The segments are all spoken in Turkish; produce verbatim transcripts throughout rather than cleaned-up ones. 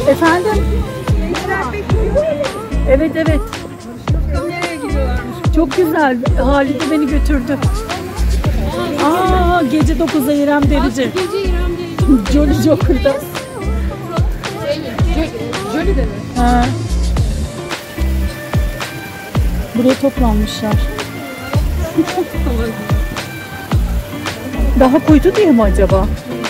Efendim? Evet evet. Nereye gidiyorlarmış? Çok güzel. Halide beni götürdü. Aa, gece dokuzda İrem Derici. Gece İrem Derici. Jolly Joker'da. Jolly de mi? Ha. Buraya toplanmışlar. Daha kuytu diye mi acaba?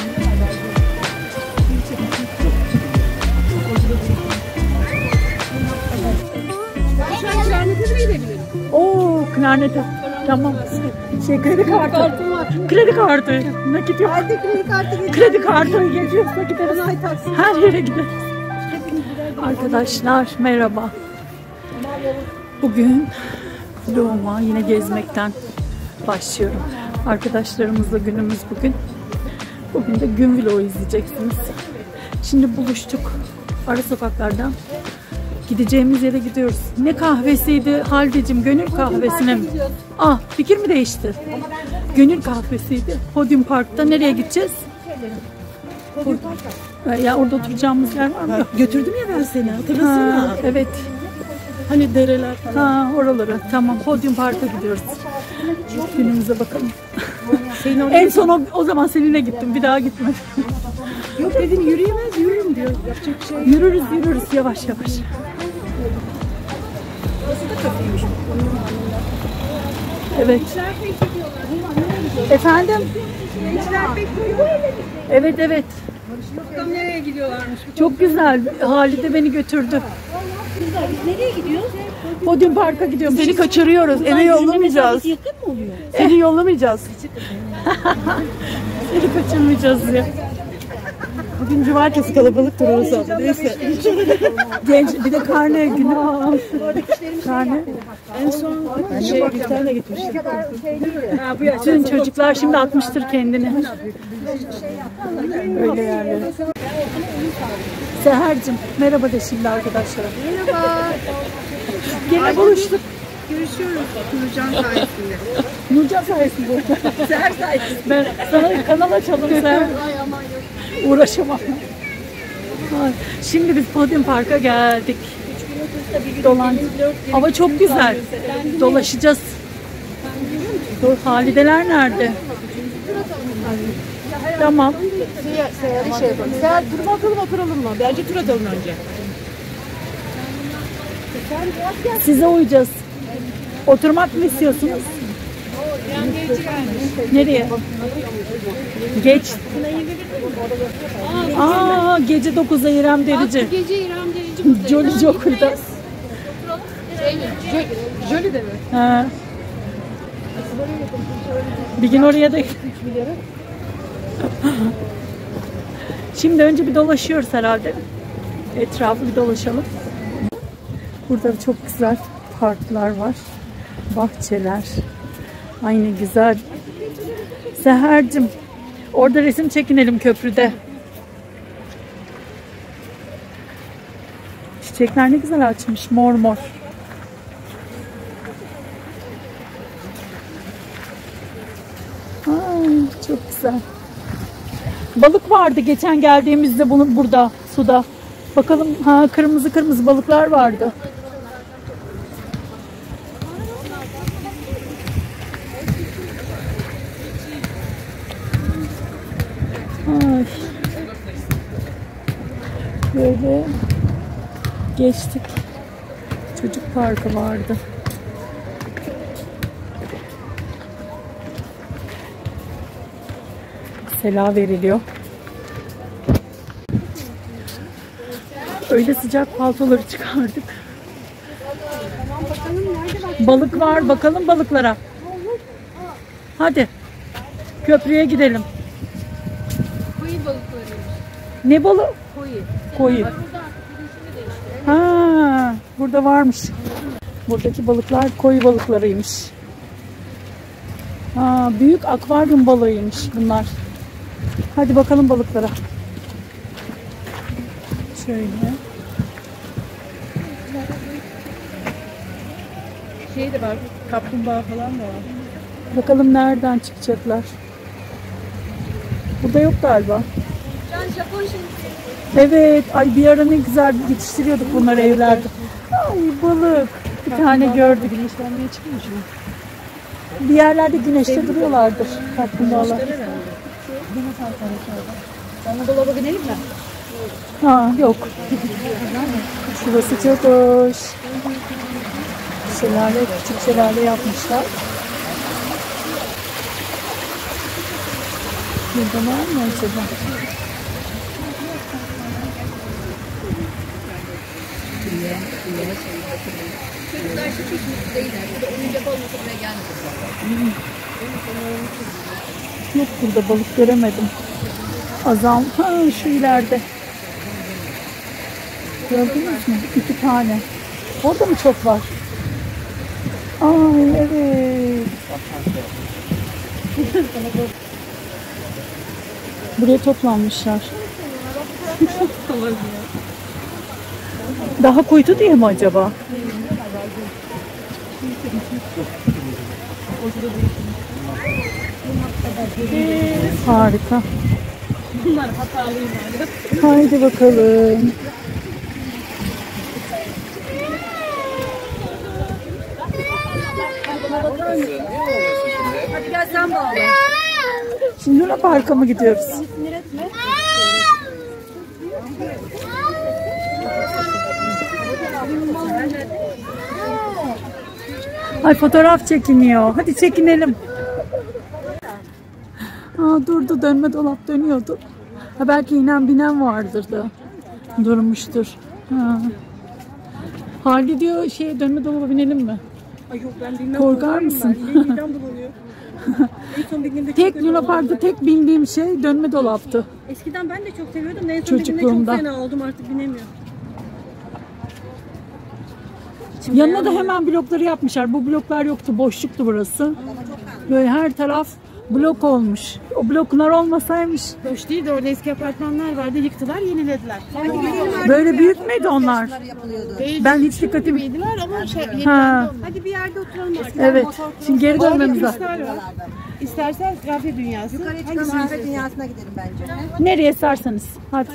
Klarnete de gidebilirim. Oo, klarnete. Tamam. Şey, kredi kartı. Kartım var. Kredi kartı. Nakit yok. Hadi kredi kartı getir. Kredi kartı geçiyorsa gideriz. Ay taksi. Her yere gideriz. Arkadaşlar merhaba. Bugün vloguma yine gezmekten başlıyorum. Arkadaşlarımızla günümüz bugün. Bugün de gün vlogu izleyeceksiniz. Şimdi buluştuk. Ara sokaklardan gideceğimiz yere gidiyoruz. Ne kahvesiydi Haldeciğim? Gönül kahvesine mi? Ah, fikir mi değişti? Gönül kahvesiydi. Podium Park'ta nereye gideceğiz? Ya orada oturacağımız yer var mı? Götürdüm ya ben seni, hatırlasana. Ha, evet. Hani dereler falan. Ha, oralara. Tamam. Podium Park'a gidiyoruz. Günümüze bakalım. En son o, o zaman seninle gittim. Bir daha gitmedim. Yok dedin yürüyemez, yürürüm diyor. Yapacak bir şey yok. Yürürüz yürürüz yavaş yavaş. Burası da kafeymiş. Evet. Efendim? Evet evet. Bakalım nereye gidiyorlarmış? Çok güzel. Halide beni götürdü. Biz nereye gidiyoruz? Podium Park'a gidiyorum. Seni kaçırıyoruz, eve yollamayacağız. Yakın mı oluyor? Seni yollamayacağız. Seni kaçırmayacağız ya. Bugün cumartesi kalabalıktır orası abla. Neyse. Genç bir de karne günü. Karne. En son şey bir tane gitmiştik. Ha, bu bütün çocuklar şimdi atmıştır kendini. Öyle yerlere. Seher'cim merhaba de şimdi arkadaşlar. Merhaba. Gene buluştuk. Görüşüyoruz Nurcan sayesinde. Nurcan sayesinde. Seher sayesinde. Ben sana kanal açalım Seher. Ay aman yok. Uğraşamam. Ay, şimdi biz Podium Park'a geldik. Dolan. Hava çok güzel. Dolaşacağız. Dur, Halideler nerede? Tamam. Seher'e şey yapalım. Seher tur mu atalım, oturalım mı? Bence tur atalım önce. Size uyacağız. Oturmak mı istiyorsunuz? Nereye? Geç. Aa, gece dokuzda İrem Derici. Gece İrem Derici. Jolly Joker'da. Jolly de mi? Ha. Bir gün oraya da... Şimdi önce bir dolaşıyoruz herhalde. Etrafı bir dolaşalım. Burada çok güzel parklar var. Bahçeler. Aynı güzel. Seher'cim orada resim çekinelim köprüde. Çiçekler ne güzel açmış. Mor mor. Ay, çok güzel. Balık vardı geçen geldiğimizde bunun burada suda. Bakalım, ha kırmızı kırmızı balıklar vardı. Ay. Böyle geçtik. Çocuk parkı vardı. Sela veriliyor. Öyle sıcak paltoları çıkardık. Balık var. Bakalım balıklara. Hadi. Köprüye gidelim. Koyu balıkları. Ne balığı? Koyu. Koyu. Ha, burada varmış. Buradaki balıklar koyu balıklarıymış. Ha, büyük akvaryum balığıymış bunlar. Hadi bakalım balıklara. Şöyle. Şey de var, kaplumbağa falan da var. Bakalım nereden çıkacaklar. Burada yok galiba. Ben Japon şimdi. Evet. Ay bir ara ne güzel yetiştiriyorduk bunları evlerde. Ay balık. Bir tane gördük. Güneşlenmeye çıkmış mı? Bir yerlerde güneşte duruyorlardır kaplumbağalar. Sana dolaba binelim mi? Ha yok. Şurası çok hoş. Şelale, küçük şelale yapmışlar. Burada var mı acaba? Çocuklar şu piknik değiller. Bir de oyuncak olmasına gelmedim. Yok burada balık göremedim. Azam. Ha şu ileride. Gördünüz mü? İki tane. Orada mı çok var? Ay evet. Buraya toplanmışlar. Daha kuytu diye mi acaba? Harika. Bunlar hatalıyım yani. Haydi bakalım. Hadi gel sen bağla. Şimdi Luna Park'a mı gidiyoruz? Ay fotoğraf çekiniyor. Hadi çekinelim. Aa, durdu, dönme dolap dönüyordu. Ha, belki inen binen vardır da. Durmuştur. Ha. Halide diyor şey dönme dolaba binelim mi? Ay yok ben bilmem. Korkar mısın? Midem bulanıyor. En son bindiğimde Tek Luna Park'ta tek bindiğim şey dönme dolaptı. Eskiden ben de çok seviyordum. En son bindiğimde Çocukluğumda. çok fena oldum, artık binemiyorum. Yanına da hemen blokları yapmışlar. Bu bloklar yoktu, boşluktu burası. Böyle her taraf blok olmuş. O bloklar olmasaymış. Boş değil de orada eski apartmanlar vardı, yıktılar, yenilediler. Böyle büyük müydü onlar? Ben hiç dikkatimi... Yediler ama şey, Ha, hadi bir yerde oturalım artık. evet. Şimdi geri dönmemiz lazım. Kurslar var. İstersen kahve dünyası. Yukarı çıkalım, kahve dünyasına gidelim bence. Nereye isterseniz. Hadi.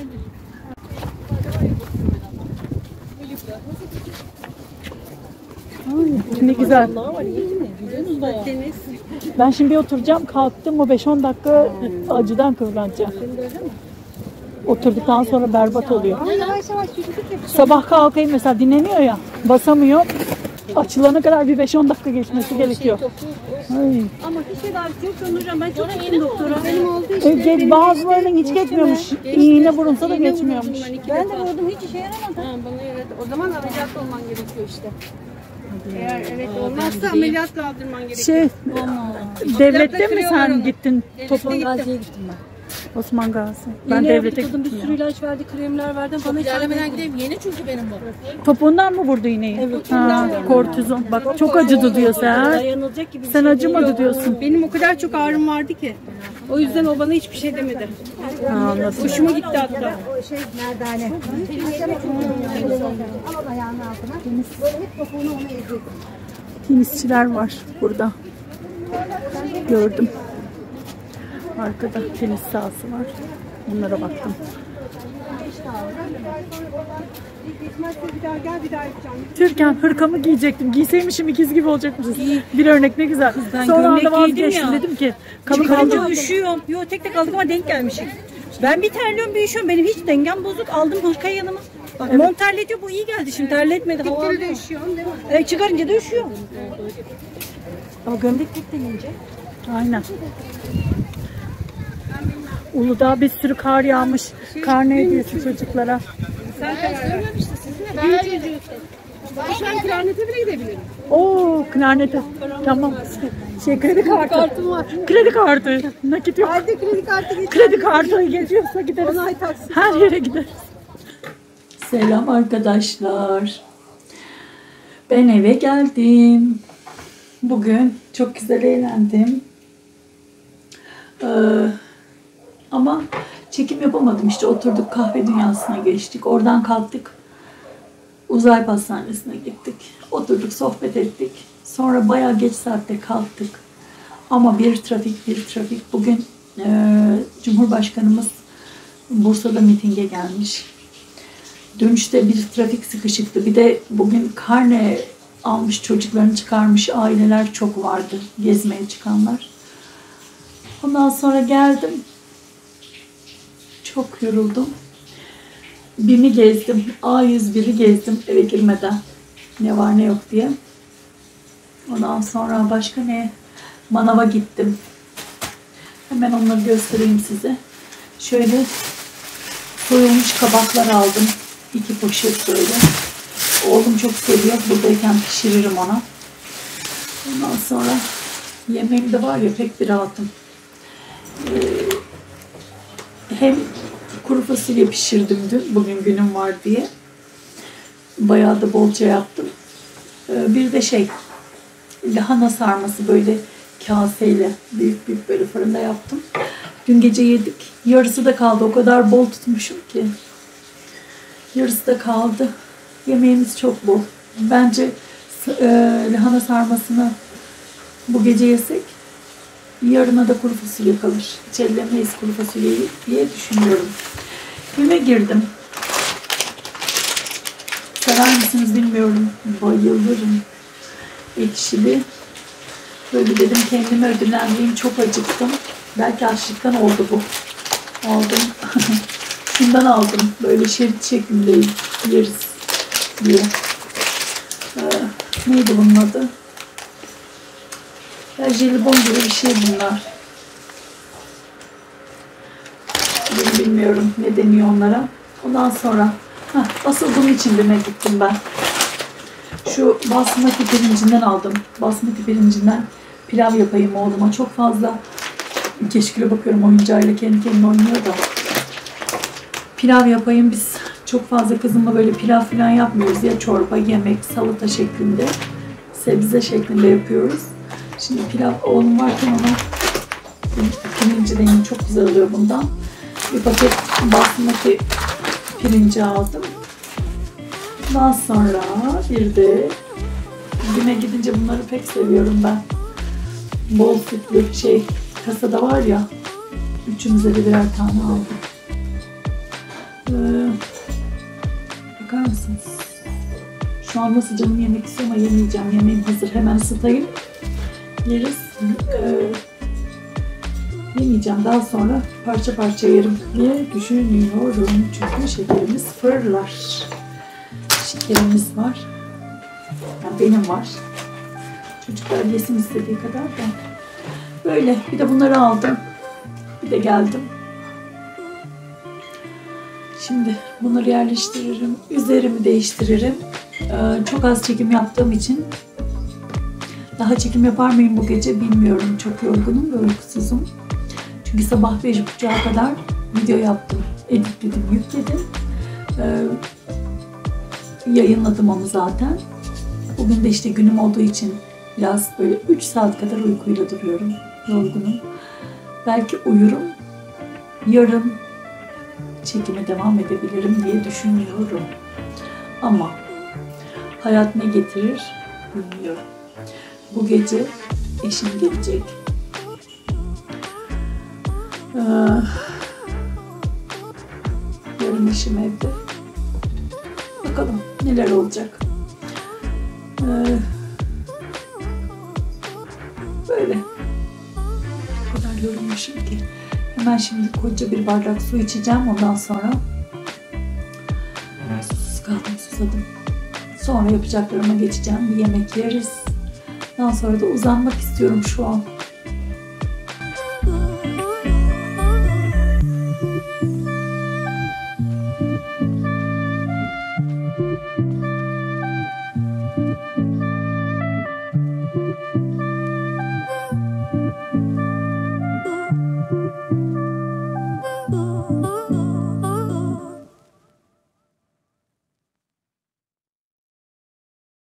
Ay, ne güzel. Deniz. Ben şimdi bir oturacağım. Kalktım o beş on dakika acıdan kıvranacağım. Oturduktan sonra berbat oluyor. Yavaş yavaş yürüdük ya. Sabah kalkayım mesela dinleniyor ya. Basamıyor. Açılana kadar bir beş on dakika geçmesi gerekiyor. Ay. Ama hiç tedavisi yok Hocam. Ben çok gittim doktora. Benim oldu E, ge- bazılarının hiç geçmiyormuş. İğne vurulsa da İğne geçmiyormuş. vurdum ben iki Ben de defa. vurdum, hiç işe yaramadı. Ha, bana evet. O zaman ameliyat olman gerekiyor işte. Eğer evet olmazsa ameliyat kaldırman gerekiyor. Şey, devlette mi kırıyorlar sen onu. gittin? Osman Gazi'ye gittim ben. Osman Gazi. Ben devlete kadın bir gittim sürü ya. ilaç verdi, kremler verdi. Bana hiç İlerlemeden gideyim. Yeni çünkü benim bu. Topuğundan mı vurdu iğneyi? Evet. Ha, kortizon. Bak çok acıdı diyor sen. dayanılacak gibi bir Sen şey acımadı değil. diyorsun. Benim o kadar çok ağrım vardı ki. O yüzden o bana hiçbir şey demedi. Ha, anladım. Hoşuma gitti hatta. O şey merdane. Akşama çok al o ayağının altına. Böyle hep topuğunu ona eziyorsun. Tenisçiler var burada. Gördüm. Arkada tenis sahası var. Onlara baktım. Bir daha gel, bir daha yapacağım. Türkan hırkamı giyecektim. Giyseymişim ikiz gibi olacakmışız. Bir örnek ne güzel. Sonra anda vazgeçtim. Dedim ki kalı Çıkarınca kaldı. üşüyorum. Yo tek tek aldık ama denk gelmişim. Ben bir terliyorum bir üşüyorum. Benim hiç dengem bozuk. Aldım hırkayı yanıma. Bak mont terletiyor, bu iyi geldi şimdi, terletmedi. Hava alıyor. Üşüyorum değil mi? E, çıkarınca da üşüyorum. Ama gömlek tek denince. Aynen. Uludağ bir sürü kar yağmış. Kar ne hediyesi çocuklara. Sen karar ver. Ben çocuğum. Ben şu an klarnete bile gidebilirim. Oo, klarnete. Tamam. Şey kredi kartı. Kartım var. Kredi kartı. Nakit yok. Hadi kredi kartı geç. Kredi kartı geçiyorsa gideriz. Onay taksit. Her yere gideriz. Selam arkadaşlar. Ben eve geldim. Bugün çok güzel eğlendim. Ee, ama çekim yapamadım. İşte oturduk, kahve dünyasına geçtik. Oradan kalktık. Uzay pastanesine gittik. Oturduk, sohbet ettik. Sonra bayağı geç saatte kalktık. Ama bir trafik, bir trafik. Bugün e, Cumhurbaşkanımız Bursa'da mitinge gelmiş. Dönüşte bir trafik sıkışıktı. Bir de bugün karne almış, çocuklarını çıkarmış aileler çok vardı. Gezmeye çıkanlar. Ondan sonra geldim. Çok yoruldum. BİM'i gezdim. A yüz bir'i gezdim eve girmeden. Ne var ne yok diye. Ondan sonra başka ne? Manava gittim. Hemen onları göstereyim size. Şöyle soyulmuş kabaklar aldım. İki poşet böyle. Oğlum çok seviyor. Buradayken pişiririm ona. Ondan sonra yemeğim de var ya, pek bir rahatım. Ee, hem kuru fasulye pişirdim dün. Bugün günüm var diye. Bayağı da bolca yaptım. Ee, bir de şey, lahana sarması böyle kaseyle büyük büyük böyle fırında yaptım. Dün gece yedik. Yarısı da kaldı. O kadar bol tutmuşum ki. Yarısı da kaldı. Yemeğimiz çok bol. Bence e, lahana sarmasını bu gece yesek yarına da kuru fasulye kalır. Hiç ellemeyiz kuru fasulyeyi diye düşünüyorum. BİM'e girdim. Sever misiniz bilmiyorum. Bayılırım. Ekşili. Böyle dedim kendime ödüllendireyim. Çok acıktım. Belki açlıktan oldu bu. Aldım. Şundan aldım. Böyle şerit şeklinde yeriz diye. Ee, neydi bunun adı? Ya jelibon gibi bir şey bunlar. Ben bilmiyorum ne deniyor onlara. Ondan sonra heh, asıl bunun için BİM'e gittim ben. Şu basmati pirincinden aldım. Basmati pirincinden pilav yapayım oğluma. Çok fazla keşküle bakıyorum, oyuncağıyla kendi kendine oynuyor da. Pilav yapayım. Biz çok fazla kızımla böyle pilav falan yapmıyoruz. Ya çorba, yemek, salata şeklinde, sebze şeklinde yapıyoruz. Şimdi pilav oğlum varken ona pirinci deneyim çok güzel oluyor bundan. Bir paket basmati pirinci aldım. Daha sonra bir de BİM'e gidince bunları pek seviyorum ben. Bol sütlü şey, kasada var ya, üçümüze de birer tane aldım. Ee, bakar mısınız? Şu an nasıl canım yemek istiyor ama yemeyeceğim. Yemeğim hazır. Hemen ısıtayım. Yeriz. Ee, yemeyeceğim. Daha sonra parça parça yerim diye düşünüyorum. Çünkü şekerimiz fırlar. Şekerimiz var. Yani benim var. Çocuklar yesin istediği kadar da. Böyle. Bir de bunları aldım. Bir de geldim. Şimdi bunları yerleştiririm. Üzerimi değiştiririm. Ee, çok az çekim yaptığım için daha çekim yapar mıyım bu gece bilmiyorum. Çok yorgunum ve uykusuzum. Çünkü sabah beş buçuğa kadar video yaptım. Editledim, yükledim. Ee, yayınladım onu zaten. Bugün de işte günüm olduğu için biraz böyle üç saat kadar uykuyla duruyorum. Yorgunum. Belki uyurum. Yarın çekime devam edebilirim diye düşünüyorum. Ama hayat ne getirir bilmiyorum. Bu gece eşim gelecek. Ee, yarın eşim evde. Bakalım neler olacak. Ee, böyle. O kadar yorulmuşum ki. Hemen şimdi koca bir bardak su içeceğim. Ondan sonra susuz kaldım, susadım. Sonra yapacaklarıma geçeceğim. Bir yemek yeriz. Daha sonra da uzanmak istiyorum şu an.